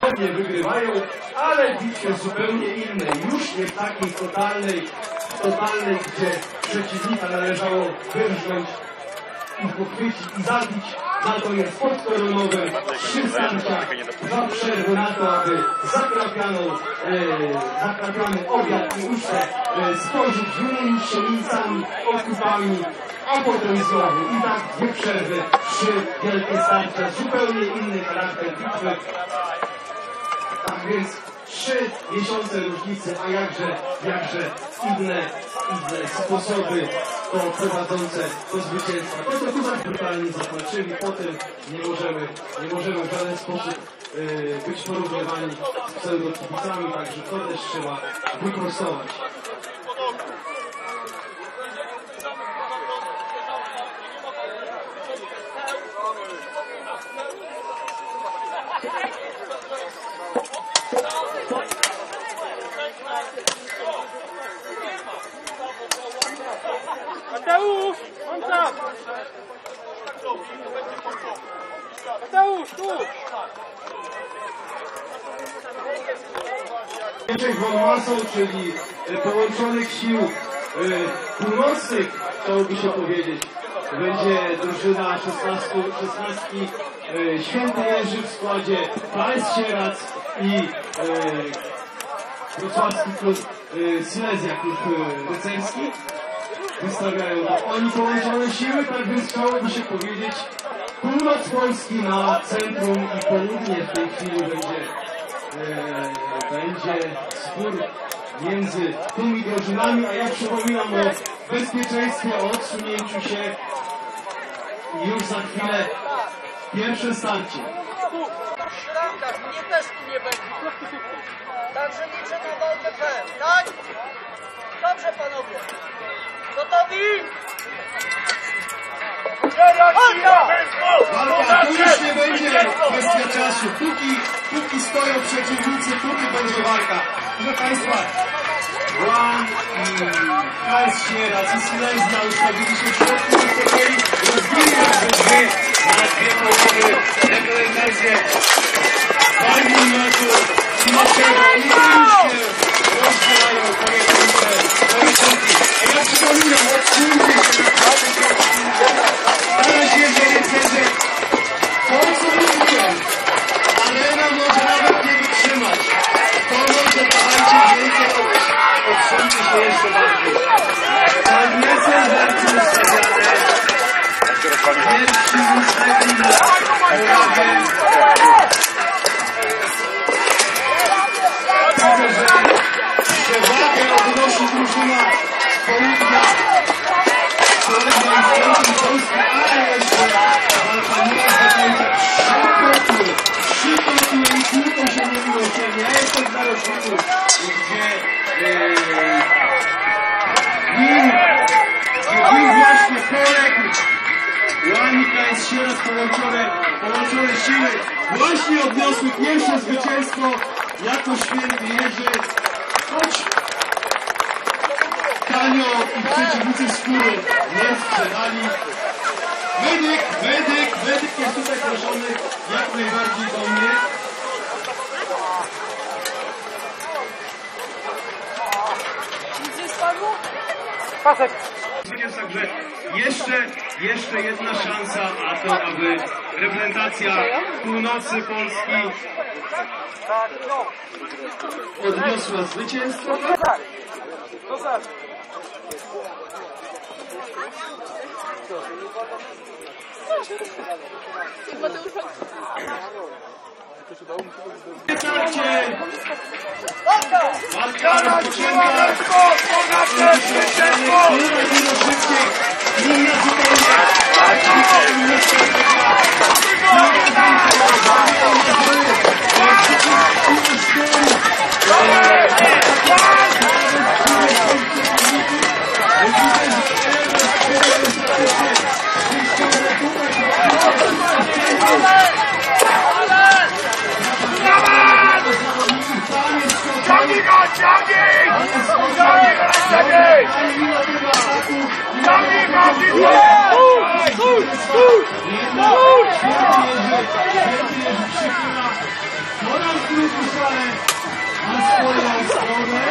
nie wygrywają, ale bitwy zupełnie inne. Już nie takiej totalnej, gdzie przeciwnika należało wyrżnąć i pochwycić i zabić. Za to jest sport koronowy, 3 starcia, 2 przerwy na to, aby zakrapiany obiad i ucztę spożyć, wymienić się miejscami, okupami, a potem znowu. I tak 2 przerwy, 3 wielkie starcia, zupełnie inny charakter bitwy. Tak więc 3 miesiące różnicy, a jakże inne sposoby to prowadzące do zwycięstwa. To co tu tak brutalnie zakończyli, potem nie możemy w żaden sposób być porównywani z pseudokibicami, także to też trzeba wyprostować. Mateusz, on tam! Mateusz, tu! Formasą, czyli połączonych sił północnych, chciałoby się powiedzieć, będzie drużyna 16 Święty Jerzy w składzie KS Sieradz i wrocławski klub Silesia, klub rycerski. Wystawiają oni połączone siły, tak więc chciałoby się powiedzieć, północ Polski na centrum i południe w tej chwili będzie spór między tymi drużynami, a ja przypominam o bezpieczeństwie, o odsunięciu się i już za chwilę pierwsze starcie. Mnie też tu nie będzie. Także liczę na walkę fair, tak? Dobrze panowie. Gotowi? Walka tu już nie będzie kwestia czasu. Póki stoją przeciwnicy, póki będzie walka. Proszę Państwa, Wan i KS Sieradz i Silesia ustawili się w środku wysokiej, rozbili się dwie na 2 połowy. Reprezentajcie walki meczu i naszego i już się rozdzielają pojedyncze. A ja przypominam, odsuńcie się na teraz jest rycerze. To co mówiłem, arena może nawet nie wytrzymać. To może dawajcie więcej, odsuńcie się jeszcze bardziej. Magnesem wercy ustawiane. Pierwszy niestety na połowie. Widzę, że przewagę odnosi drużyna z południa. Polski, ale jeszcze walka nie jest do końca. 3 kroki i tylko się nie miłosiernie. Ja jestem w narożniku, gdzie właśnie poległ. Łani KS Sieradz połączone siły właśnie odniosły pierwsze zwycięstwo jako Święty Jerzy. Choć tanio i przeciwnicy skóry nie sprzedali. Medyk jest tutaj proszony jak najbardziej do mnie. Nic nie spadło? Pasek! Także jeszcze jedna szansa na to, aby reprezentacja północy Polski odniosła zwycięstwo. Walka rozpoczęta. Linia zupełnie. Podał drugi szalek na swoją stronę.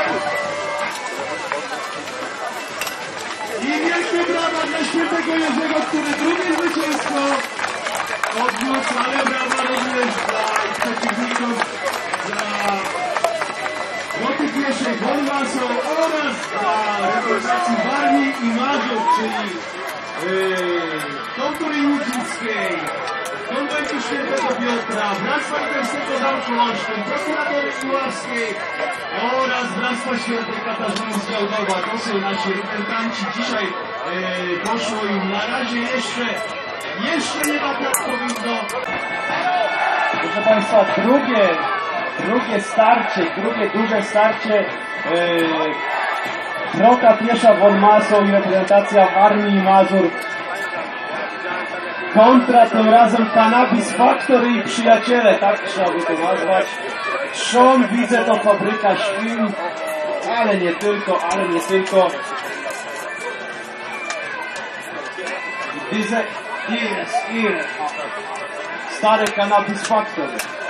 I wielkie brawa dla Świętego Jerzego, który drugie zwycięstwo odniósł, ale brawa również dla przeciwników, dla roty pieszej Wolmaso oraz dla reprezentacji Warmii i Mazur, czyli Kontury Łudzińskiej, Konwentu Świętego Piotra, Bractwa Literskiego Zamku Olsztyn, Prokuratory Iławskiej oraz Bractwa Świętej Katarzyny z Działdowa. To są nasi reprezentanci. Dzisiaj poszło im na razie jeszcze nie ma tak powinno. Proszę Państwa, drugie starcie, drugie duże starcie Rota Piesza Wolmaso i reprezentacja Warmii i Mazur kontra tym razem Cannabis Factory i przyjaciele, tak trzeba by to nazwać. Trzon, widzę, to fabryka świn, ale nie tylko. Stare Cannabis Factory.